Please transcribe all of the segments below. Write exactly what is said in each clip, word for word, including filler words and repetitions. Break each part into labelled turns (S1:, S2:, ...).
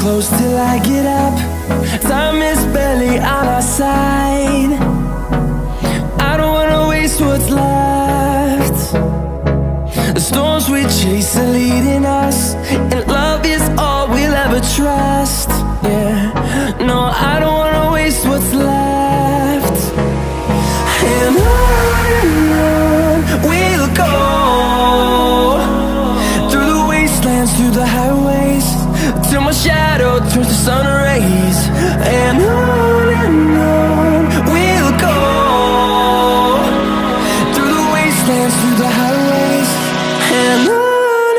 S1: close till I get up. Time is barely on our side. I don't wanna waste what's left. The storms we chase are leading us, and love is all we'll ever trust. Yeah, no, I don't wanna waste what's left. And on and on we'll go, through the wastelands, through the highways, till my shadow turns to sun rays. And on and on we'll go, through the wastelands, through the highways, and on.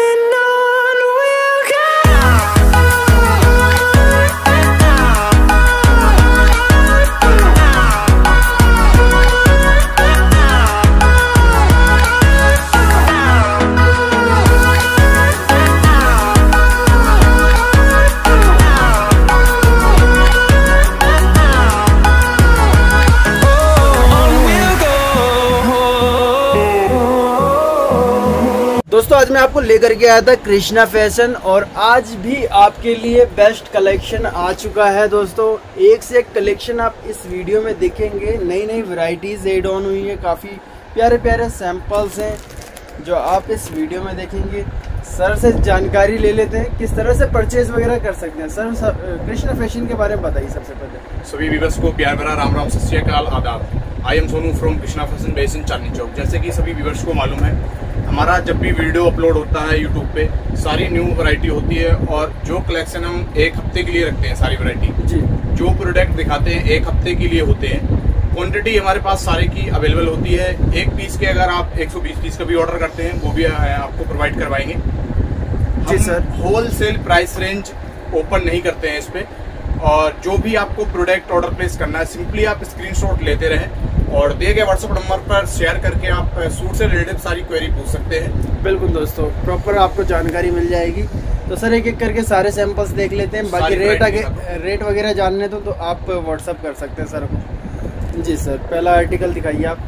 S2: दोस्तों आज मैं आपको लेकर के आया था Krishna fashion, और आज भी आपके लिए बेस्ट कलेक्शन आ चुका है। दोस्तों एक से एक कलेक्शन आप इस वीडियो में देखेंगे। नई नई वैरायटीज ऐड ऑन हुई है, काफ़ी प्यारे प्यारे सैंपल्स हैं जो आप इस वीडियो में देखेंगे। सर से जानकारी ले लेते हैं किस तरह से परचेज वगैरह कर सकते हैं। सर, सर कृष्णा फैशन के बारे में बताइए सबसे पहले।
S3: सभी व्यूअर्स को प्यार भरा राम राम, सत श्री अकाल, आदाब। I am Sonu from Krishna fashion based in Chandni Chowk. जैसे कि सभी व्यूअर्स को मालूम है, हमारा जब भी वीडियो अपलोड होता है यूट्यूब पे सारी न्यू वैरायटी होती है, और जो कलेक्शन हम एक हफ्ते के लिए रखते हैं, सारी वैरायटी जी जो प्रोडक्ट दिखाते हैं एक हफ्ते के लिए होते हैं। क्वांटिटी हमारे पास सारे की अवेलेबल होती है। एक पीस के अगर आप एक सौ बीस पीस का भी ऑर्डर करते हैं वो भी आपको प्रोवाइड करवाएंगे जी sir. Whole sale price range open नहीं करते हैं इस पे, और जो भी आपको प्रोडक्ट ऑर्डर प्लेस करना है सिंपली आप स्क्रीनशॉट लेते रहें और दिए गए व्हाट्सएप नंबर पर शेयर करके आप सूट से रिलेटेड सारी क्वेरी पूछ सकते हैं।
S2: बिल्कुल दोस्तों, प्रॉपर आपको जानकारी मिल जाएगी। तो सर एक एक करके सारे सैंपल्स देख लेते हैं, बाकी रेट आगे रेट वगैरह जानने तो, तो आप व्हाट्सएप कर सकते हैं सर को। जी सर, पहला आर्टिकल दिखाइए आप।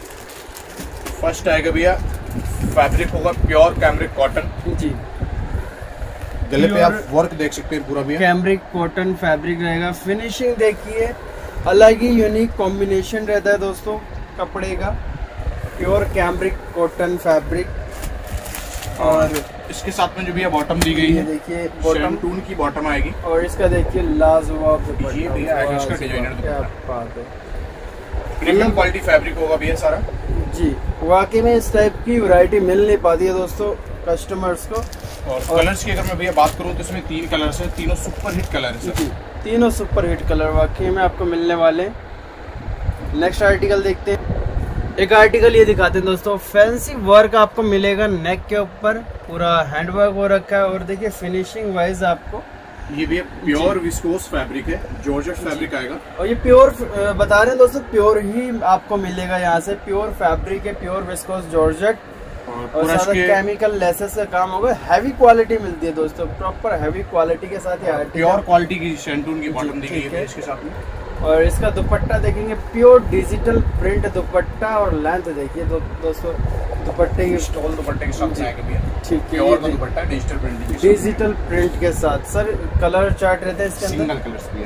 S3: फर्स्ट आएगा भैया, फैब्रिक होगा प्योर कैमरिक कॉटन जी। गले पे आप वर्क देख सकते हैं पूरा भैया,
S2: कैमरिक कॉटन फैब्रिक रहेगा। फिनिशिंग देखिए, अलग ही यूनिक कॉम्बिनेशन रहता है दोस्तों कपड़े का। प्योर कैमरिक कॉटन फैब्रिक, और
S3: इसके साथ में जो भी बॉटम दी गई है
S2: देखिए, बॉटम
S3: टून की बॉटम आएगी, और
S2: इसका देखिए लाजवाब दुपट्टा,
S3: ये भैया आएगा इसका डिजाइनर
S2: क्या बात है।
S3: प्रीमियम क्वालिटी फैब्रिक होगा भैया सारा
S2: जी। वाकई में इस टाइप की वैरायटी मिल नहीं पाती है दोस्तों कस्टमर्स को।
S3: और, और कलर्स की अगर मैं भैया बात करूं तो इसमें तीन कलर्स हैं, तीनों सुपर हिट कलर है
S2: जी, तीनों सुपर हिट कलर वाकई में आपको मिलने वाले। नेक्स्ट आर्टिकल देखते हैं। एक आर्टिकल ये दिखाते हैं दोस्तों, फैंसी वर्क आपको मिलेगा नेक के ऊपर, पूरा हैंड वर्क हो रखा है, और देखिए फिनिशिंग वाइज आपको
S3: ये भी प्योर विस्कोस फैब्रिक है, जॉर्जेट फैब्रिक आएगा।
S2: और ये प्योर बता रहे हैं दोस्तों, प्योर ही आपको मिलेगा यहाँ से। प्योर फैब्रिक है, प्योर विस्कोस जॉर्जेट, और सारा केमिकल लेसेस का काम होगा। हैवी क्वालिटी मिलती है दोस्तों, प्रॉपर हैवी क्वालिटी के साथ ये
S3: प्योर क्वालिटी की शेंटून की बॉटम दी गई है इसके साथ में।
S2: और इसका दुपट्टा देखेंगे, प्योर डिजिटल प्रिंट दुपट्टा, और लेंथ देखिए दो, दोस्तों दुपट्टे की
S3: स्टॉल दुपट्टे के साथ आएगा भैया,
S2: ठीक है।
S3: और दुपट्टा डिजिटल प्रिंट
S2: डिजिटल प्रिंट के साथ। सर कलर चार्ट रहता है इसके अंदर,
S3: सिंगल कलर्स भी है।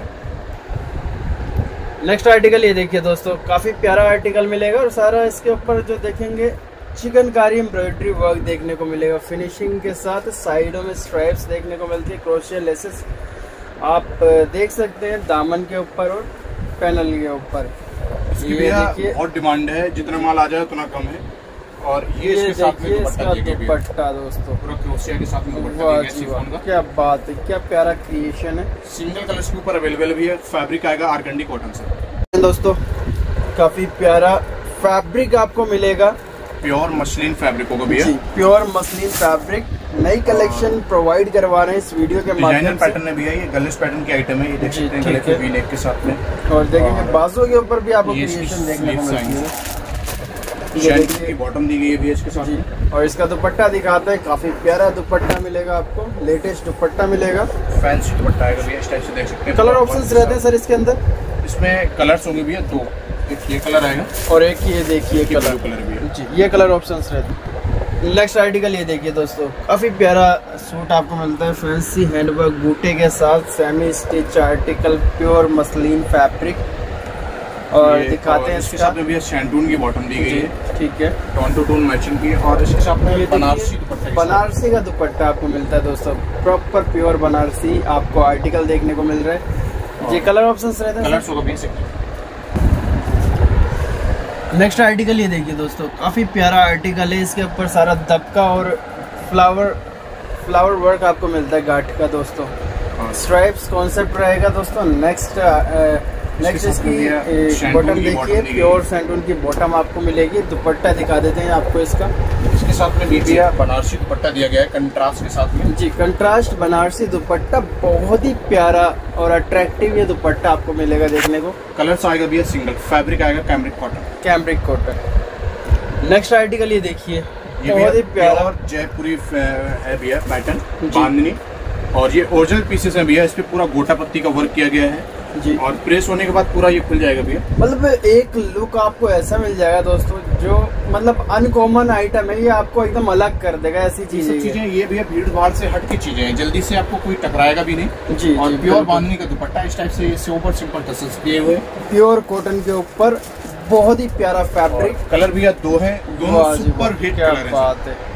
S2: नेक्स्ट आर्टिकल ये देखिए दोस्तों, काफी प्यारा आर्टिकल मिलेगा, और सारा इसके ऊपर जो देखेंगे चिकनकारी एम्ब्रॉयडरी वर्क देखने को मिलेगा फिनिशिंग के साथ। साइडों में स्ट्राइप्स देखने को मिलती है, क्रोशिया लेसेस आप देख सकते हैं दामन के ऊपर और पैनल के ऊपर।
S3: इसकी भैया बहुत डिमांड है, जितना माल आ जाए उतना कम है। और ये, ये इसके साथ में दुपट्टा
S2: दुपट्टा दोस्तों
S3: पूरा क्रोशिया के साथ में दुपट्टा,
S2: क्या बात है, क्या प्यारा क्रिएशन है।
S3: सिंगल कलर्स के ऊपर अवेलेबल भी है। फैब्रिक आएगा आर्गेंडी कॉटन से
S2: दोस्तों, काफी प्यारा फैब्रिक आपको मिलेगा।
S3: प्योर मसलिन फैब्रिक होगा भैया,
S2: प्योर मसलिन फैब्रिक। नई कलेक्शन प्रोवाइड करवा रहे हैं इस वीडियो के माध्यम से।
S3: पैटर्न है भैया, ये गलेस पैटर्न की आइटम है, ये देख सकते हैं गले के वी नेक के साथ में।
S2: और देखेंगे बाजू के ऊपर भी आपको क्रिएशन देखने को मिलती है।
S3: ये बॉटम दी गई है भैया इसके साथ,
S2: और इसका दुपट्टा दिखाते हैं, काफी प्यारा दुपट्टा मिलेगा आपको, लेटेस्ट दुपट्टा मिलेगा।
S3: फैंसी दुपट्टा आएगा भैया, इस टाइप से देख सकते हैं।
S2: कलर ऑप्शंस रहते हैं सर इसके अंदर,
S3: इसमें कलर्स होंगे भैया दो, एक ये कलर आएगा
S2: और एक ये देखिए कलर
S3: कलर भी है
S2: जी, ये कलर ऑप्शंस रहते हैं। नेक्स्ट आर्टिकल ये देखिए दोस्तों, काफी प्यारा सूट आपको मिलता है, फैंसी हैंडवर्क बूटे के साथ, semi stitch article, pure muslin fabric. और दिखाते हैं इसके साथ में भी शैंटून की बॉटम दी गई है, ठीक है, टोन टू टोन मैचिंग की। और इसके साथ में बनारसी दुपट्टा, बनारसी का दुपट्टा आपको मिलता है दोस्तों, प्रॉपर प्योर बनारसी आपको आर्टिकल देखने को मिल रहा है। ये कलर ऑप्शन रहते हैं, कलर्स होगा बेसिक। नेक्स्ट आर्टिकल ये देखिए दोस्तों, काफी प्यारा आर्टिकल है, इसके ऊपर सारा दबका और फ्लावर फ्लावर वर्क आपको मिलता है गाठ का दोस्तों। स्ट्राइप्स कॉन्सेप्ट रहेगा दोस्तों। नेक्स्ट नेक्स्ट इसकी बॉटम देखिए, प्योर सैंटून की बॉटम आपको मिलेगी। दुपट्टा दिखा देते हैं आपको इसका, इसके साथ में भी बनारसी दुपट्टा दिया गया है कंट्रास्ट के साथ में। जी, कंट्रास्ट बनारसी दुपट्टा, बहुत ही प्यारा और अट्रैक्टिव ये दुपट्टा आपको मिलेगा देखने को। कलर्स आएगा भैया सिंगल, फैब्रिक आएगा cambric cotton, cambric cotton. Next article ये देखिए, बहुत ही प्यारा और जयपुरी है भैया पैटर्न, बांधनी, और ये ओरिजिनल पीसेस है भैया। इस पे पूरा गोटा पत्ती का वर्क किया गया है जी, और प्रेस होने के बाद पूरा ये खुल जाएगा भैया। मतलब एक लुक आपको ऐसा मिल जाएगा दोस्तों, जो मतलब अनकॉमन आइटम है, ये आपको एकदम अलग कर देगा। ऐसी चीजें चीजें ये भैया भीड़ भाड़ से हट की चीजें हैं, जल्दी से आपको कोई टकराएगा भी नहीं जी। और प्योर बांधनी का दुपट्टा इस टाइप से, ये सोबर सिंपल टसल्स किए हुए, प्योर कॉटन के ऊपर, बहुत ही प्यारा फैब्रिक। कलर भैया दो है, दोनों सुपर हिट कलर बात है।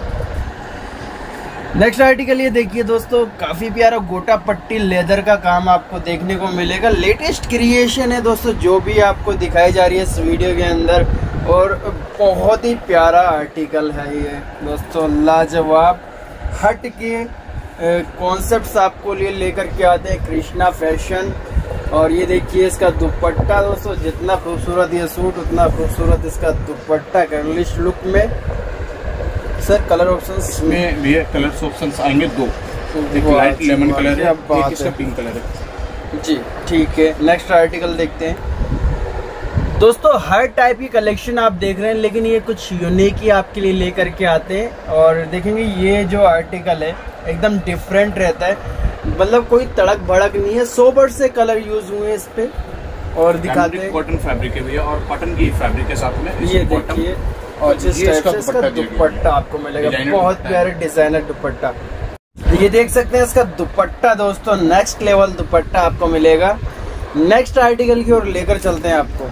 S2: नेक्स्ट आर्टिकल ये देखिए दोस्तों, काफी प्यारा गोटा पट्टी लेदर का काम आपको देखने को मिलेगा। लेटेस्ट क्रिएशन है दोस्तों, जो भी आपको दिखाई जा रही है इस वीडियो के अंदर, और बहुत ही प्यारा आर्टिकल है ये दोस्तों, लाजवाब हट के कॉन्सेप्ट्स आपको लिए लेकर के आते हैं कृष्णा फैशन। और ये देखिए इसका दुपट्टा दोस्तों, जितना खूबसूरत ये सूट उतना खूबसूरत इसका दुपट्टा, गर्लिश लुक में। सर कलर ऑप्शंस इसमें भी कलर ऑप्शंस आएंगे दो, एक लाइट लेमन कलर है, एक इसका पिंक कलर है जी, ठीक है। नेक्स्ट आर्टिकल देखते हैं दोस्तों। हर टाइप की कलेक्शन आप देख रहे हैं, लेकिन ये कुछ यूनिक ही आपके लिए लेकर के आते हैं। और देखेंगे ये जो आर्टिकल है एकदम डिफरेंट रहता है, मतलब कोई तड़क भड़क नहीं है, सोबर से कलर यूज हुए इस पे। और दिखाते हैं कॉटन फैब्रिक है भैया, और कॉटन की फैब्रिक के साथ में ये देखिए, और जिस टाइप से इसका दुपट्टा आपको मिलेगा, बहुत प्यारे डिजाइनर दुपट्टा। ये देख सकते हैं इसका दुपट्टा दोस्तों, नेक्स्ट लेवल दुपट्टा आपको मिलेगा। नेक्स्ट आर्टिकल की ओर लेकर चलते हैं आपको।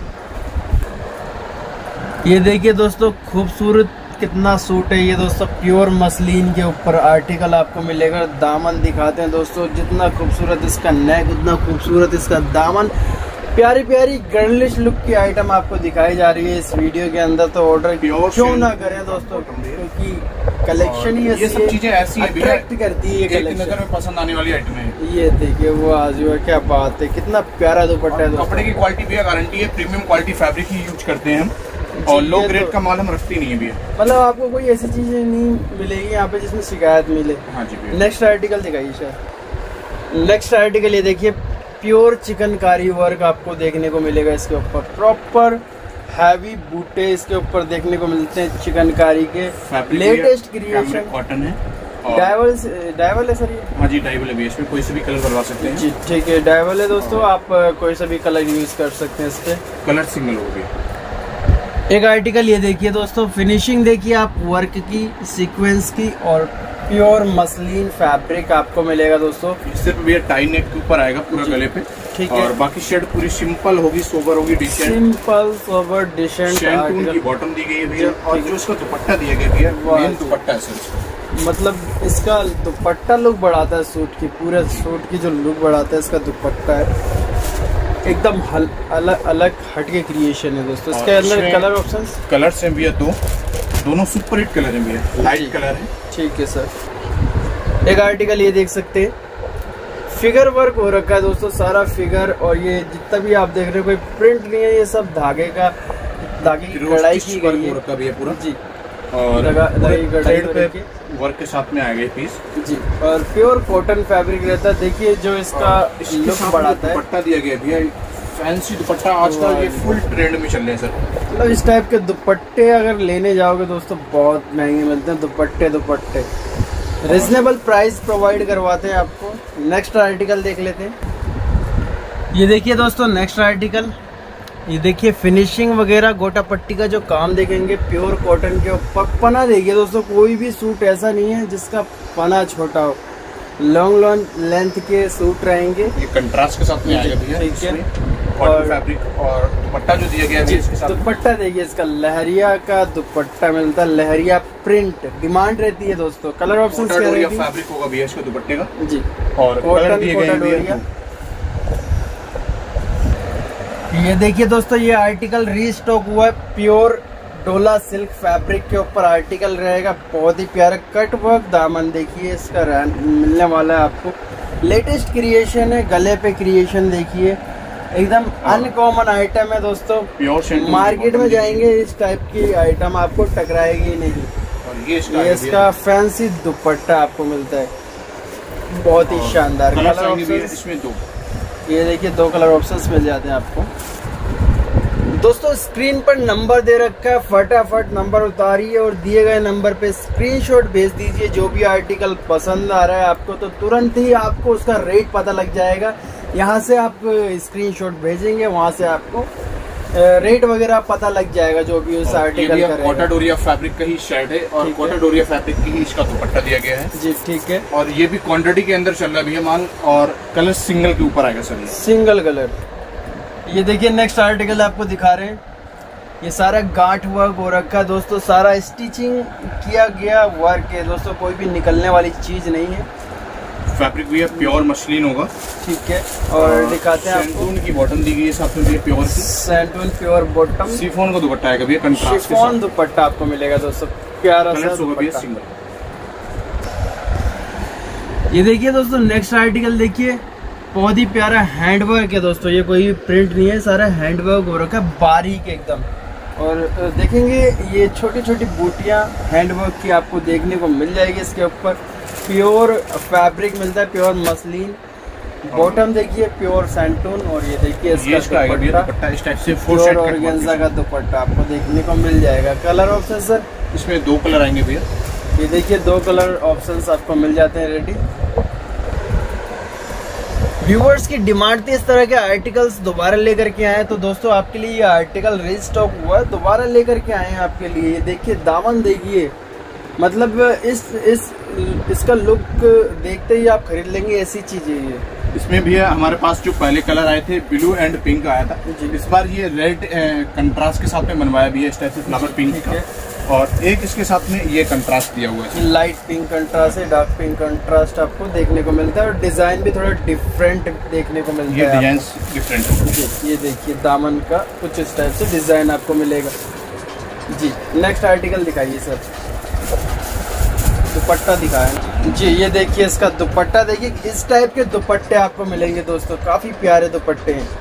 S2: ये देखिए दोस्तों, खूबसूरत कितना सूट है ये दोस्तों, प्योर मसलिन के ऊपर आर्टिकल आपको मिलेगा। दामन दिखाते हैं दोस्तों, जितना खूबसूरत इसका नेक उतना खूबसूरत इसका दामन। प्यारी प्यारी गर्लिश लुक की आइटम आपको दिखाई जा रही है इस वीडियो के अंदर, तो ऑर्डर क्यों ना करें दोस्तों, क्योंकि कलेक्शन ही ये सब चीजें ऐसी अट्रैक्ट करती है, एक नजर में पसंद आने वाली आइटम है। ये देखिए वो आज क्या बात है, कितना प्यारा दुपट्टा है। कपड़े की क्वालिटी भी गारंटी है, प्रीमियम क्वालिटी फैब्रिक ही यूज करते हैं हम, और लो ग्रेड का माल हम रखते नहीं है भैया। मतलब आपको कोई ऐसी चीजें नहीं मिलेगी यहाँ पे जिसमें शिकायत मिले। हाँ जी। नेक्स्ट आर्टिकल दिखाइए सर। नेक्स्ट आर्टिकल ये देखिए, प्योर चिकनकारी वर्क आपको देखने को मिलेगा इसके ऊपर, प्रॉपर हैवी बूटे इसके ऊपर देखने को मिलते हैं चिकनकारी के। लेटेस्ट क्रिएशन कॉटन है, डाइवल डाइवल है सर ये? हाँ जी डाइवल है, इसमें कोई सा भी कलर करवा सकते हैं जी, ठीक है डाइवल है दोस्तों, आप कोई सा भी कलर यूज कर सकते हैं इस पे, कलर सिंगल हो गया। एक आर्टिकल ये देखिए दोस्तों, फिनिशिंग देखिए आप वर्क की, सीक्वेंस की, और प्योर मसलिन फैब्रिक आपको मिलेगा दोस्तों। सिर्फ भैया टाई नेक के ऊपर आएगा पूरा गले पे, ठीक है, और बाकी शेड पूरी सिंपल होगी, सोबर होगी, decent, simple sober decent. Shantoon की बॉटम दी गई है भैया, और जो इसका दुपट्टा दिया गया भैया, मेन दुपट्टा है सर, मतलब इसका दुपट्टा लुक बढ़ाता है सूट की, पूरे सूट की जो लुक बढ़ाता है इसका दुपट्टा है, एकदम अलग अलग हटके क्रिएशन है दोस्तों। इसके अंदर कलर ऑप्शंस कलर्स हैं भैया दो, दोनों सुपर हिट कलर है भैया, लाइट कलर है, ठीक है सर। एक आर्टिकल ये देख सकते हैं, फिगर वर्क हो रखा है दोस्तों, सारा फिगर, और ये जितना भी आप देख रहे हो कोई प्रिंट नहीं है, ये सब धागे का, धागे की कढ़ाई की गई है पूरा जी, और वर्क के साथ में आ गए पीस जी, और प्योर कॉटन फैब्रिक रहता है। देखिए जो इसका लुक बढ़ाता है, दुपट्टा दिया गया भैया, फैंसी दुपट्टा आजकल ये फुल ट्रेंड में चल रहे हैं सर। मतलब इस टाइप के दुपट्टे अगर लेने जाओगे दोस्तों बहुत महंगे मिलते हैं दुपट्टे, दुपट्टे रिजनेबल प्राइस प्रोवाइड करवाते हैं आपको। नेक्स्ट आर्टिकल देख लेते हैं। ये देखिए दोस्तों, नेक्स्ट आर्टिकल ये देखिए फिनिशिंग वगैरह गोटा पट्टी का जो काम देखेंगे प्योर कॉटन के ऊपर। पना देखिए दोस्तों, कोई भी सूट ऐसा नहीं है जिसका पना छोटा हो। लॉन्ग लॉन्ग लेंथ के सूट रहेंगे।
S3: ये कंट्रास्ट के साथ में आएगा भैया।
S2: ठीक है।
S3: और फैब्रिक और दुपट्टा जो दिया गया है इसके साथ।
S2: दुपट्टा देखिए इसका लहरिया का दुपट्टा मिलता है, लहरिया प्रिंट डिमांड रहती है दोस्तों। कलर ऑप्शन क्या रहेगी?
S3: फैब्रिक होगा भैया इसके दुपट्टे का
S2: जी।
S3: और कलर दिए गए हैं।
S2: ये देखिए दोस्तों, ये आर्टिकल रीस्टॉक हुआ है। प्योर डोला सिल्क फैब्रिक के ऊपर आर्टिकल रहेगा। बहुत ही प्यारा कट वर्क दामन देखिए इसका मिलने वाला है आपको। लेटेस्ट क्रिएशन है, गले पे क्रिएशन देखिए, एकदम अनकॉमन आइटम है दोस्तों।
S3: प्योर
S2: मार्केट में जाएंगे इस टाइप की आइटम आपको टकराएगी नहीं।
S3: और ये इसका,
S2: ये इसका फैंसी दुपट्टा आपको मिलता है, बहुत ही शानदार। कलर ऑप्शन
S3: इसमें दो,
S2: ये देखिए दो कलर ऑप्शंस मिल जाते हैं आपको। दोस्तों स्क्रीन पर नंबर दे रखा है, फटाफट नंबर उतारिए और दिए गए नंबर पे स्क्रीनशॉट भेज दीजिए। जो भी आर्टिकल पसंद आ रहा है आपको तो तुरंत ही आपको उसका रेट पता लग जाएगा। यहाँ से आप स्क्रीनशॉट भेजेंगे, वहाँ से आपको रेट वगैरह पता लग जाएगा जो भी उस आर्टिकल का रहेगा।
S3: कोटा डोरिया फैब्रिक का ही शर्ट है और कोटा डोरिया फैब्रिक की ही इसका दुपट्टा दिया गया है।
S2: जी ठीक है।
S3: और ये भी क्वांटिटी के अंदर चल रहा है भैया माल, और कलर सिंगल के ऊपर आएगा सर,
S2: सिंगल कलर। ये देखिए नेक्स्ट आर्टिकल आपको दिखा रहे हैं। ये सारा गांठ वर्क हो रखा है दोस्तों, सारा स्टिचिंग किया गया वर्क है दोस्तों, कोई भी निकलने वाली चीज नहीं है।
S3: फैब्रिक भी है प्योर मसलिन होगा।
S2: ठीक है। और दिखाते हैं आपको
S3: की बॉटम दी गई है साथ में प्योर की
S2: सैंटून प्योर बॉटम।
S3: शिफॉन का दुपट्टा आएगा भैया, कंट्रास्ट
S2: शिफॉन दुपट्टा आपको मिलेगा दोस्तों, प्यारा सा
S3: दुपट्टा सिंगल।
S2: ये देखिए दोस्तों नेक्स्ट आर्टिकल देखिए, बहुत ही प्यारा हैंडवर्क है दोस्तों। ये कोई प्रिंट नहीं है, सारा हैंडवर्क हो रखा है बारीक एकदम। और देखेंगे ये छोटी छोटी बूटियां हैंडवर्क की आपको देखने को मिल जाएगी इसके ऊपर। प्योर फैब्रिक मिलता है, प्योर मसलिन। बॉटम देखिए प्योर सैंटून। और ये देखिए इसका
S3: दुपट्टा इस टाइप से
S2: प्योर ऑर्गेन्जा का दुपट्टा आपको देखने को मिल जाएगा। कलर ऑप्शन सर
S3: इसमें दो कलर आएंगे भैया।
S2: ये देखिए दो कलर ऑप्शंस आपको मिल जाते हैं रेडी। व्यूअर्स की डिमांड थी इस तरह के आर्टिकल्स दोबारा लेकर के आए, तो दोस्तों आपके लिए ये आर्टिकल रीस्टॉक हुआ है, दोबारा लेकर के आए हैं आपके लिए। ये देखिए दामन देखिए, मतलब इस इस इसका लुक देखते ही आप खरीद लेंगे, ऐसी चीज है ये।
S3: इसमें भी है हमारे पास जो पहले कलर आए थे ब्लू एंड पिंक आया था, इस बार ये रेड कंट्रास्ट के साथ में बनवाया भी है इस टाइप से फ्लावर पिंक का। और एक इसके साथ में ये कंट्रास्ट दिया हुआ है,
S2: लाइट पिंक कंट्रास्ट है, डार्क पिंक कंट्रास्ट आपको देखने को मिलता है। और डिजाइन भी थोड़ा डिफरेंट देखने को मिलता
S3: ये
S2: है,
S3: डिजाइन डिफरेंट है।
S2: ये देखिए दामन का कुछ इस टाइप से डिजाइन आपको मिलेगा जी। नेक्स्ट आर्टिकल दिखाइए सर, दुपट्टा दिखाएं जी। ये देखिए इसका दुपट्टा देखिए, इस टाइप के दुपट्टे आपको मिलेंगे दोस्तों, काफी प्यारे दुपट्टे हैं।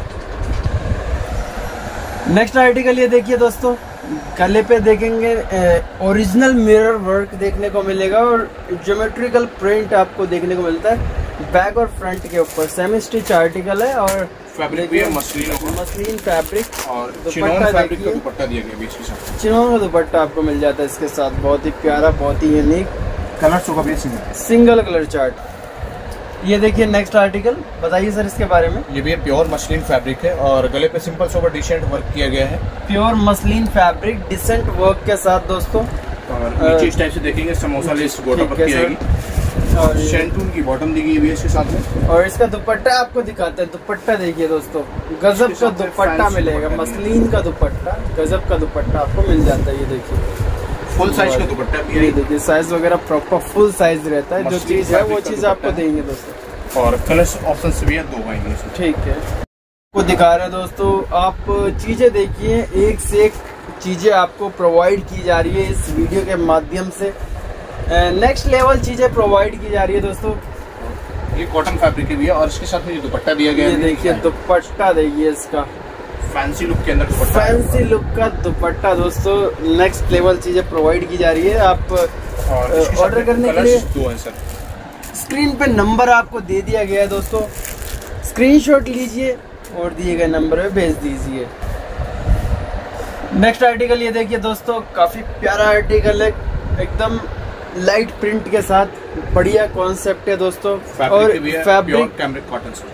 S2: नेक्स्ट आर्टिकल ये देखिए दोस्तों, गले पे देखेंगे ओरिजिनल मिरर वर्क देखने को मिलेगा और ज्योमेट्रिकल प्रिंट आपको देखने को मिलता है बैक और फ्रंट के ऊपर। सेमी स्टिच आर्टिकल है और
S3: फैब्रिक भी है मसलिन
S2: मसलिन फैब्रिक
S3: और चिनोन फैब्रिक का दुपट्टा दिया गया बीच के साथ।
S2: चिनोन का दुपट्टा आपको मिल जाता है इसके साथ, बहुत ही प्यारा, बहुत ही यूनिक।
S3: कलर होगा भी सिंगल
S2: सिंगल कलर चार्ट। ये देखिए नेक्स्ट आर्टिकल, बताइए सर इसके बारे में।
S3: ये भी प्योर मसलिन फैब्रिक है और गले पे सिंपल सोबर डिसेंट वर्क किया गया है।
S2: Pure muslin fabric decent work के साथ दोस्तों।
S3: और नीचे इस टाइप से देखेंगे समोसा लेस गोटा पट्टी आएगी और शैंटून की बॉटम दी गई है इसके साथ में।
S2: और इसका दुपट्टा आपको दिखाते हैं, दुपट्टा देखिए दोस्तों, गजब का दुपट्टा मिलेगा, मसलिन का दुपट्टा, गजब का दुपट्टा आपको मिल जाता है। ये देखिए
S3: फुल साइज का दुपट्टा भी है,
S2: देखिए साइज वगैरह प्रॉपर फुल साइज रहता है, जो चीज है वो चीज आपको देंगे दोस्तों।
S3: और कलर्स ऑप्शन भी है, दो आएंगे। ठीक
S2: है, को दिखा रहे हैं दोस्तों, आप चीजें देखिए, एक से एक चीजें आपको प्रोवाइड की जा रही है इस वीडियो के माध्यम से। नेक्स्ट लेवल चीजें प्रोवाइड की जा रही है दोस्तों।
S3: ये कॉटन फैब्रिक की भी है और इसके साथ में ये दुपट्टा दिया गया है।
S2: ये देखिए दुपट्टा देखिए इसका,
S3: फैंसी लुक के अंदर
S2: फैंसी लुक का दुपट्टा दोस्तों। नेक्स्ट लेवल चीजें प्रोवाइड की जा रही है। आप ऑर्डर करने के लिए
S3: दो है सर,
S2: स्क्रीन पे नंबर आपको दे दिया गया है दोस्तों, स्क्रीनशॉट लीजिए और दिए गए नंबर पे भेज दीजिए। नेक्स्ट आर्टिकल ये देखिए दोस्तों, काफी प्यारा आर्टिकल है, एकदम लाइट प्रिंट के साथ, बढ़िया कॉन्सेप्ट है दोस्तों। और fabric
S3: cambric cotton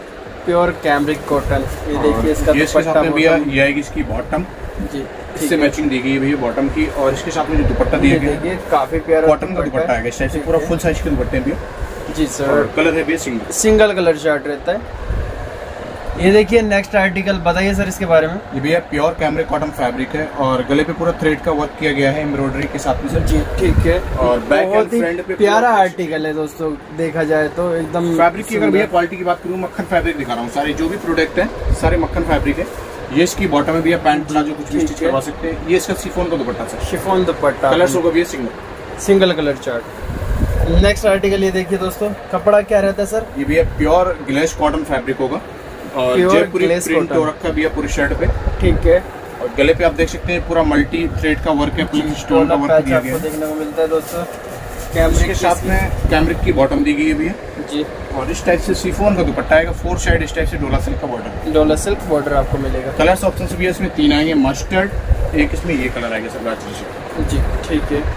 S2: pure cambric cotton. ये देखिए इसका
S3: ये इसके साथ में भैया ये आएगी इसकी बॉटम
S2: जी,
S3: इससे मैचिंग दी गई है भैया बॉटम की, और इसके साथ में जो दुपट्टा दिया गया है
S2: काफी प्यारा
S3: कॉटन का दुपट्टा है, इस टाइप से पूरा फुल साइज के दुपट्टे हैं भैया
S2: जी सर।
S3: और कलर है भैया सिंगल
S2: सिंगल कलर चार्ट रहता है। ये देखिए नेक्स्ट आर्टिकल बताइए सर इसके बारे में।
S3: ये भैया प्योर कैमरिक कॉटन फैब्रिक है और गले पे पूरा थ्रेड का वर्क किया गया है एम्ब्रॉयडरी के साथ में सर
S2: जी, ठीक है।
S3: और बैक एंड फ्रंट पे
S2: प्यारा आर्टिकल है दोस्तों, देखा जाए तो एकदम
S3: फैब्रिक की अगर भैया क्वालिटी की बात करूँ, मक्खन फैब्रिक दिखा रहा हूँ, सारे जो भी प्रोडक्ट है सारे मक्खन फैब्रिक है। ये इसकी बॉटम है भैया, पैंट प्लाजो कुछ भी स्टिच करवा सकते हैं। ये इसका शिफॉन का दुपट्टा सर,
S2: शिफॉन दुपट्टा,
S3: कलर होगा भैया single
S2: single colour chart. Next article ये देखिए दोस्तों, कपड़ा क्या रहता है सर?
S3: ये भैया प्योर ग्लेस कॉटन फैब्रिक होगा और जयपुरी प्रिंट हो रखा है भैया पूरी शर्ट पे, ठीक है। और गले पे आप देख सकते हैं पूरा मल्टी थ्रेड का वर्क है, प्लस स्टोन का वर्क दिया गया है,
S2: देखने को मिलता है दोस्तों।
S3: कैमरिक के साथ में कैमरिक की बॉटम दी गई है भैया जी, और इस टाइप से शिफॉन का दुपट्टा आएगा, फोर साइड इस टाइप से डोला सिल्क का बॉर्डर,
S2: डोला सिल्क बॉर्डर आपको मिलेगा।
S3: कलर्स ऑप्शन से भी इसमें तीन आएंगे, मस्टर्ड, एक इसमें ये कलर आएगा सर गाजरी
S2: जी, ठीक है।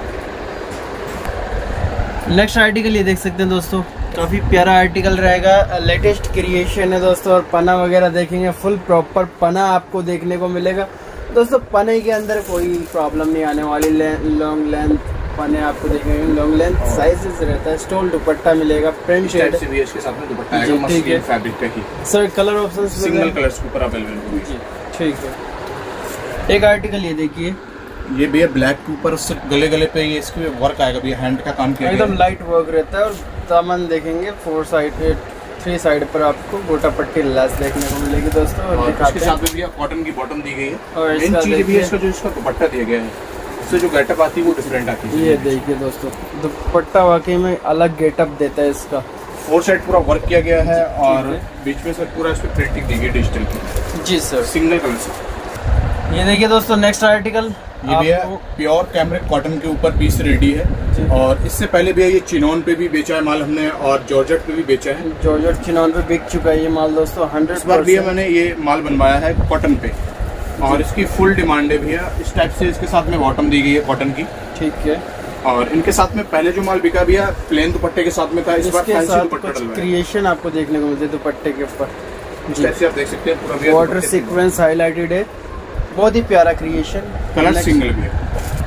S2: नेक्स्ट आर्टिकल ये देख सकते हैं दोस्तों, काफ़ी प्यारा आर्टिकल रहेगा, लेटेस्ट क्रिएशन है दोस्तों। और पना वगैरह देखेंगे, फुल प्रॉपर पना आपको देखने को मिलेगा दोस्तों। पने के अंदर कोई प्रॉब्लम नहीं आने वाली, लॉन्ग लेंथ पने आपको देखेंगे, लॉन्ग लेंथ साइजेस रहता है। स्टोल दुपट्टा मिलेगा, प्रिंट शेड
S3: से भी इसके साथ में दुपट्टा आएगा, मस्लिन फैब्रिक का ही
S2: sir. Colour option
S3: single colours के ऊपर अवेलेबल
S2: जी, ठीक है। एक आर्टिकल ये देखिए,
S3: ये भैया ब्लैक के ऊपर सिर्फ गले गले पे ये इसके वर्क आएगा भैया, हैंड का काम किया गया
S2: एकदम लाइट वर्क रहता है। और दामन देखेंगे फोर साइड थ्री साइड पर आपको गोटा पट्टी लेस देखने को मिलेगी दोस्तों। और,
S3: और इसके साथ में भैया कॉटन की बॉटम दी गई है, और मेन चीज भी इसका जो इसका दुपट्टा दिया गया है, इससे जो गेटअप आती है वो डिफरेंट आती है।
S2: ये देखिए दोस्तों, दुपट्टा वाकई में अलग गेटअप देता है इसका।
S3: फोर साइड पूरा वर्क किया गया है और बीच में सर पूरा इस पे प्रिंटिंग दी गई डिजिटल की
S2: जी सर,
S3: सिंगल कलर से।
S2: ये देखिए दोस्तों नेक्स्ट आर्टिकल,
S3: ये भैया प्योर कैमरिक कॉटन के ऊपर पीस रेडी है। और इससे पहले भैया ये चिनॉन पे भी बेचा है माल हमने, और जॉर्जेट पे भी बेचा है।
S2: जॉर्जेट चिनॉन पे बिक चुका है ये माल दोस्तों। हंड्रेड
S3: इस बार भैया मैंने ये माल बनवाया है कॉटन पे, और इसकी फुल डिमांड है भैया। इस टाइप से इसके साथ में बॉटम दी गई है कॉटन की,
S2: ठीक है।
S3: और इनके साथ में पहले जो माल बिका भैया प्लेन दुपट्टे के साथ में था, इस बार फैंसी दुपट्टा डलवाया।
S2: क्रिएशन आपको देखने को मिलती है दुपट्टे के ऊपर,
S3: जैसे आप देख सकते हैं पूरा
S2: वाटर सीक्वेंस हाईलाइटेड है, बहुत ही प्यारा क्रिएशन।
S3: कलर सिंगल भी है।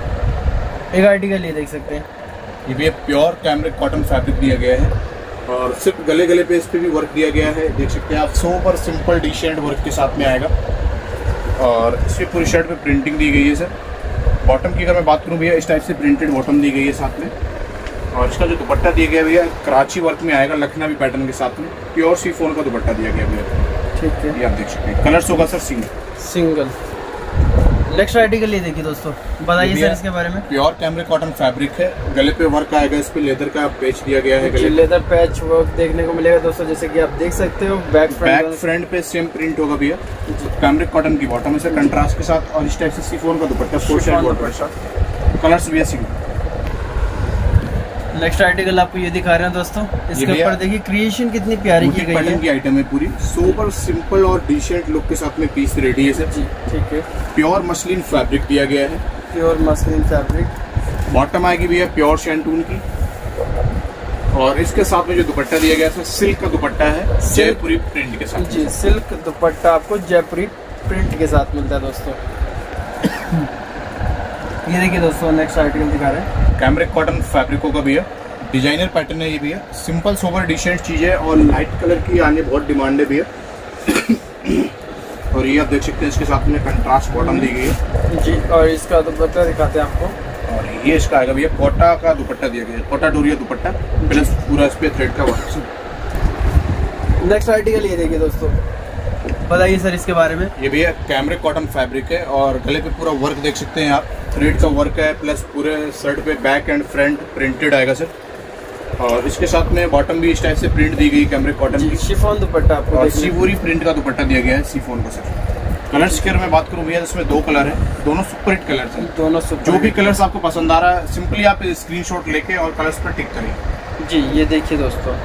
S2: एक आर्टिकल ये देख सकते हैं,
S3: ये भी प्योर कैमरिक कॉटन फैब्रिक दिया गया है, और सिर्फ गले गले पे इस पे भी वर्क दिया गया है, देख सकते हैं आप। Sober simple D shade work के साथ में आएगा, और इसकी पूरी शर्ट पे प्रिंटिंग दी गई है सर। बॉटम की अगर मैं बात करूँ भैया, इस टाइप से प्रिंटेड बॉटम दी गई है साथ में, और इसका जो दुपट्टा दिया गया भैया कराची वर्क में आएगा, लखनवी पैटर्न के साथ में, प्योर शिफॉन का दुपट्टा दिया गया भैया, ठीक है। ये आप देख सकते हैं, कलर्स होगा sir single single
S2: next article ये देखिए दोस्तों, बताइए सर इसके बारे में।
S3: प्योर कैमरिक कॉटन फैब्रिक है, गले पे वर्क आएगा, इस पे लेदर का पैच दिया गया है, गले
S2: लेदर पैच वर्क देखने को मिलेगा दोस्तों, जैसे कि आप देख सकते हो। बैक
S3: बैक फ्रंट पे सेम प्रिंट होगा भैया, कैमरिक कॉटन की बॉटम है सर कंट्रास्ट के साथ, और इस टाइप से शिफॉन का दुपट्टा, फोर साइड दुपट्टा, कलर्स भी सिंगल।
S2: नेक्स्ट आर्टिकल आपको ये दिखा रहे हैं दोस्तों, इसके ऊपर देखिए क्रिएशन कितनी प्यारी की गई है।
S3: की आइटम है पूरी, सुपर सिंपल और डिसेंट लुक के साथ में पीस रेडी है सर
S2: जी, ठीक है।
S3: प्योर मसलिन फैब्रिक दिया गया है,
S2: प्योर मसलिन फैब्रिक।
S3: बॉटम आएगी भैया प्योर शैंटून की, और इसके साथ में जो दुपट्टा दिया गया है सिल्क का दुपट्टा है, जयपुरी प्रिंट के साथ
S2: जी, सिल्क दुपट्टा आपको जयपुरी प्रिंट के साथ मिलता है दोस्तों। ये देखिए दोस्तों नेक्स्ट आर्टिकल दिखा रहे हैं,
S3: कैमरिक कॉटन फैब्रिक होगा भैया, डिजाइनर पैटर्न है ये भैया, सिंपल सोबर डिसेंट चीज है, और लाइट कलर की आने बहुत डिमांड है भैया। और ये आप देख सकते हैं इसके साथ में कंट्रास्ट बॉटम दी गई है
S2: जी, और इसका दुपट्टा दिखाते हैं आपको,
S3: और ये इसका आएगा भैया कोटा का दुपट्टा दिया गया है, कोटा डोरिया दुपट्टा प्लस पूरा इस पे थ्रेड का वर्क।
S2: नेक्स्ट आर्टिकल ये देखिए दोस्तों, बताइए सर इसके बारे में।
S3: ये भैया कैमरिक कॉटन फैब्रिक है, और गले पे पूरा वर्क देख सकते हैं आप, थ्रेड का वर्क है, प्लस पूरे शर्ट पे बैक एंड फ्रंट प्रिंटेड आएगा सर, और इसके साथ में बॉटम भी इस टाइप से प्रिंट दी गई कैमरिक कॉटन की,
S2: शिफॉन दुपट्टा आपको,
S3: और शिवोरी प्रिंट का दुपट्टा दिया गया है शिफॉन का सर। कलर्स की अगर मैं बात करूँ भैया, इसमें दो कलर है, दोनों सुपर हिट कलर्स हैं,
S2: दोनों
S3: जो भी कलर्स आपको पसंद आ रहा है सिंपली आप स्क्रीनशॉट लेके और कलर्स पर टिक करिए
S2: जी। ये देखिए दोस्तों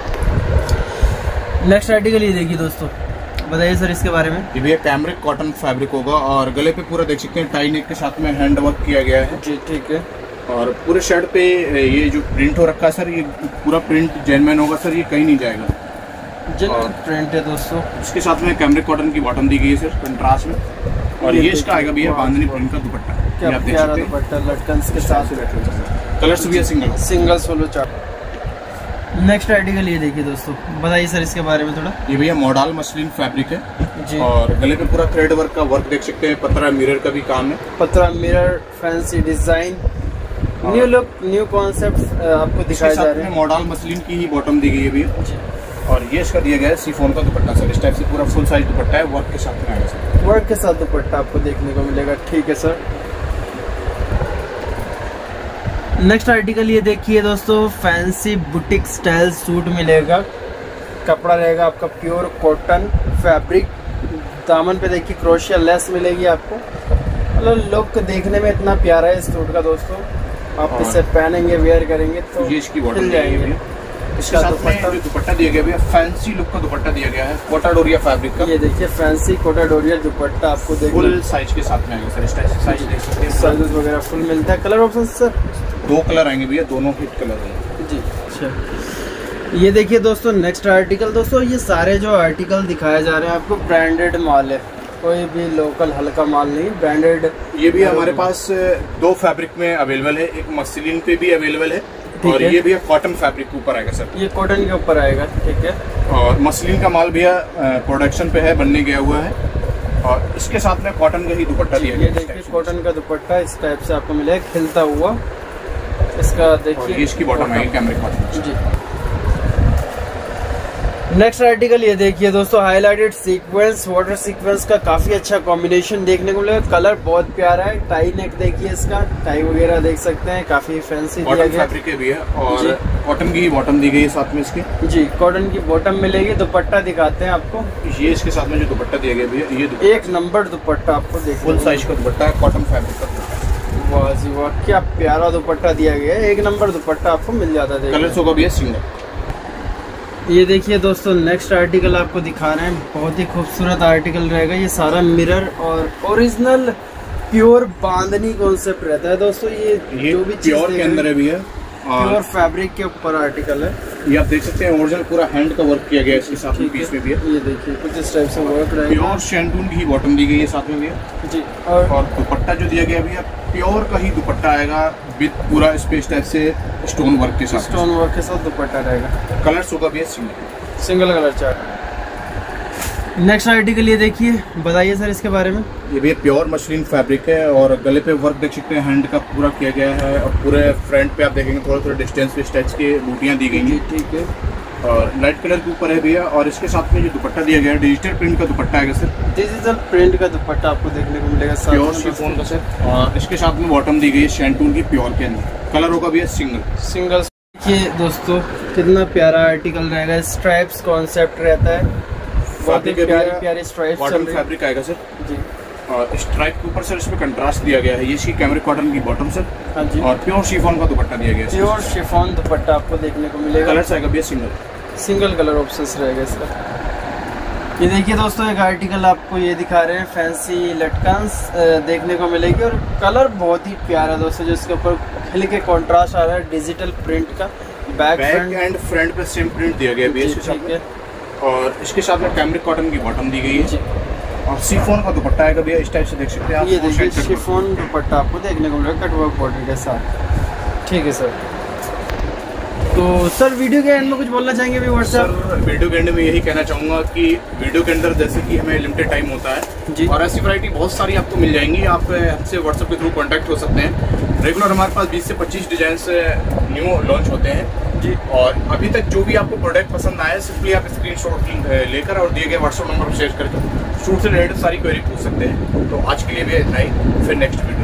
S2: नेक्स्ट आर्टिकल ये देखिए दोस्तों, बताइए सर इसके बारे में।
S3: ये भैया कैमरिक कॉटन फैब्रिक होगा, और गले पे पूरा देख सकते हैं टाई नेक के साथ में हैंड वर्क किया गया है
S2: जी, ठीक है।
S3: और पूरे शर्ट पे ये जो प्रिंट हो रखा है सर, ये पूरा प्रिंट जेन्युइन होगा सर, ये कहीं नहीं जाएगा
S2: जेन्युइन प्रिंट है दोस्तों।
S3: इसके साथ में कैमरिक कॉटन की बॉटम दी गई है सर कंट्रास्ट में, और ये इसका आएगा भी है बांधनी प्रिंट का दुपट्टा।
S2: क्या प्यारा दुपट्टा लटकन के साथ,
S3: कलर्स भी है single
S2: single solo chart. Next article ये देखिए दोस्तों, बताइए सर इसके बारे में थोड़ा।
S3: ये भैया मॉडल मसलिन फैब्रिक है
S2: जी,
S3: और गले पे पूरा थ्रेड वर्क का वर्क देख सकते हैं, पतरा मिरर का भी काम है,
S2: पतरा mirror, fancy design, new look, new concept आपको दिखाया जा रहा है।
S3: मॉडल मसलिन की ही बॉटम दी गई है भैया
S2: जी,
S3: और ये इसका दिया गया है सीफोन का दुपट्टा सर। इस टाइप से पूरा फुल साइज दुपट्टा है, वर्क के साथ में आएगा सर,
S2: वर्क के साथ दुपट्टा आपको देखने को मिलेगा। ठीक है सर। नेक्स्ट आर्टिकल ये देखिए दोस्तों, फैंसी बुटीक स्टाइल सूट मिलेगा, कपड़ा रहेगा आपका प्योर कॉटन फैब्रिक, दामन पे देखिए क्रोशिया लेस मिलेगी आपको। मतलब लुक देखने में इतना प्यारा है इस सूट का दोस्तों, आप इसे पहनेंगे वेयर करेंगे तो
S3: ये इसकी बॉटम
S2: खिल जाएंगे।
S3: इसके साथ में जो दुपट्टा दिया गया है फैंसी लुक का दुपट्टा दिया गया है, कोटा डोरिया फैब्रिक का।
S2: ये देखिए फैंसी कोटा डोरिया दुपट्टा आपको देखिए
S3: फुल साइज के साथ में आएगा सर। इस टाइप से साइज देख सकते हैं,
S2: साइज वगैरह फुल मिलता है। कलर ऑप्शन सर
S3: दो कलर आएंगे भैया, दोनों हिट कलर हैं
S2: जी। अच्छा ये देखिए दोस्तों, नेक्स्ट आर्टिकल दोस्तों, ये सारे जो आर्टिकल दिखाए जा रहे हैं आपको ब्रांडेड माल है, कोई भी लोकल हल्का माल नहीं, ब्रांडेड।
S3: ये भी हमारे पास दो फैब्रिक में अवेलेबल है, एक मसलिन पे भी अवेलेबल है और ये भी कॉटन फैब्रिक के ऊपर आएगा सर।
S2: ये कॉटन के ऊपर आएगा, ठीक है।
S3: और मसलिन का माल भैया प्रोडक्शन पे है, बनने गया हुआ है, और इसके साथ में कॉटन का ही दुपट्टा दिया गया है।
S2: देखिए कॉटन का दुपट्टा इस टाइप से आपको मिलेगा, खिलता हुआ। इसका देखिए
S3: इसकी बॉटम आएगी कैमरिक कॉटन
S2: जी। नेक्स्ट आर्टिकल ये देखिए दोस्तों, हाईलाइटेड सीक्वेंस, वाटर सीक्वेंस का काफी अच्छा कॉम्बिनेशन देखने को मिलेगा, कलर बहुत प्यारा है। टाई नेक देखिए, इसका टाई वगैरह देख सकते हैं, काफी फैंसी दिया गया है।
S3: फैब्रिक भी है और कॉटन की बॉटम दी गई है साथ में इसके
S2: जी, कॉटन की बॉटम मिलेगी। दुपट्टा दिखाते हैं आपको,
S3: ये इसके साथ में जो दुपट्टा दिया गया भैया, ये
S2: एक नंबर दुपट्टा आपको देखिए,
S3: फुल साइज का दुपट्टा है, कॉटन फैब्रिक का दुपट्टा।
S2: वाह जी वाह, क्या प्यारा दुपट्टा दिया गया है, एक नंबर दुपट्टा आपको मिल जाता है।
S3: कलर्स होगा भैया सिंगल।
S2: ये देखिए दोस्तों, नेक्स्ट आर्टिकल आपको दिखा रहे हैं, बहुत ही खूबसूरत आर्टिकल रहेगा। ये सारा मिरर और ओरिजिनल प्योर बांधनी कॉन्सेप्ट रहता है दोस्तों। ये,
S3: ये
S2: जो भी
S3: प्योर के अंदर है भैया,
S2: प्योर फैब्रिक के ऊपर आर्टिकल है।
S3: ये आप देख सकते हैं ओरिजिनल पूरा हैंड का वर्क किया गया है इसके साथ में, पीस में भी है।
S2: ये देखिए कुछ इस टाइप से वर्क रहेगा।
S3: प्योर शैंटून की ही बॉटम दी गई है साथ में भैया
S2: जी, और,
S3: और दुपट्टा जो दिया गया भैया प्योर का ही दुपट्टा आएगा विद पूरा स्पेस टाइप से स्टोन वर्क के साथ,
S2: स्टोन वर्क के साथ दुपट्टा रहेगा।
S3: कलर्स होगा भैया single
S2: single colour chart. Next article ये देखिए, बताइए सर इसके बारे में।
S3: ये भी प्योर मसलिन फैब्रिक है और गले पे वर्क देख सकते हैं, हैंड का पूरा किया गया है, और पूरे फ्रंट पे आप देखेंगे थोड़ा थोड़ा डिस्टेंस पे स्टेच के बूटियां दी गई हैं,
S2: ठीक है।
S3: और लाइट कलर के ऊपर है भैया, और इसके साथ में जो दुपट्टा दिया गया है डिजिटल प्रिंट का दुपट्टा आएगा सर।
S2: डिजिटल प्रिंट का दुपट्टा आपको देखने को मिलेगा,
S3: प्योर शिफॉन का सर, और इसके साथ में बॉटम दी गई है शैंटून की प्योर के अंदर। कलर होगा भैया सिंगल
S2: सिंगल। देखिए दोस्तों, कितना प्यारा आर्टिकल रहेगा, स्ट्राइप्स कॉन्सेप्ट रहता है, बहुत ही प्यारी प्यारी स्ट्राइप्स।
S3: कॉटन फैब्रिक आएगा सर
S2: जी,
S3: और स्ट्राइप के ऊपर सर इसमें कंट्रास्ट दिया गया है। ये इसकी कैमरिक कॉटन की बॉटम सर,
S2: हाँ जी,
S3: और प्योर शिफॉन का दुपट्टा दिया गया है।
S2: प्योर शिफॉन दुपट्टा आपको देखने को मिलेगा।
S3: कलर्स आएगा भैया सिंगल
S2: सिंगल कलर ऑप्शंस रहेगा इसका। ये देखिए दोस्तों, एक आर्टिकल आपको ये दिखा रहे हैं, फैंसी लटकन्स देखने को मिलेगी, और कलर बहुत ही प्यारा दोस्तों, जिसके ऊपर खिल के कॉन्ट्रास्ट आ रहा है डिजिटल प्रिंट का। बैक
S3: एंड फ्रंट पे सेम प्रिंट दिया गया है इसके साथ में, और इसके साथ में कैमरिक कॉटन की बॉटम दी गई है, और शिफॉन का दुपट्टा आएगा भैया, इस टाइप से देख सकते हैं आप।
S2: ये देखिए शिफॉन दुपट्टा आपको देखने को मिलेगा कटवर्क बॉर्डर के साथ। ठीक है सर, तो सर वीडियो के एंड में कुछ बोलना चाहेंगे भी व्हाट्सएप?
S3: सर वीडियो के एंड में यही कहना चाहूँगा कि वीडियो के अंदर जैसे कि हमें लिमिटेड टाइम होता है जी, और ऐसी वैरायटी बहुत सारी आपको मिल जाएंगी, आप हमसे व्हाट्सएप के थ्रू कांटेक्ट हो सकते हैं। रेगुलर हमारे पास बीस से पच्चीस डिजाइन से न्यू लॉन्च होते हैं जी, और अभी तक जो भी आपको प्रोडक्ट पसंद आया सिंपली आप स्क्रीनशॉट लेकर और दिए गए व्हाट्सएप नंबर पर शेयर करके शूट से रिलेटेड सारी क्वेरी पूछ सकते हैं। तो आज के लिए भी इतना ही, फिर नेक्स्ट वीडियो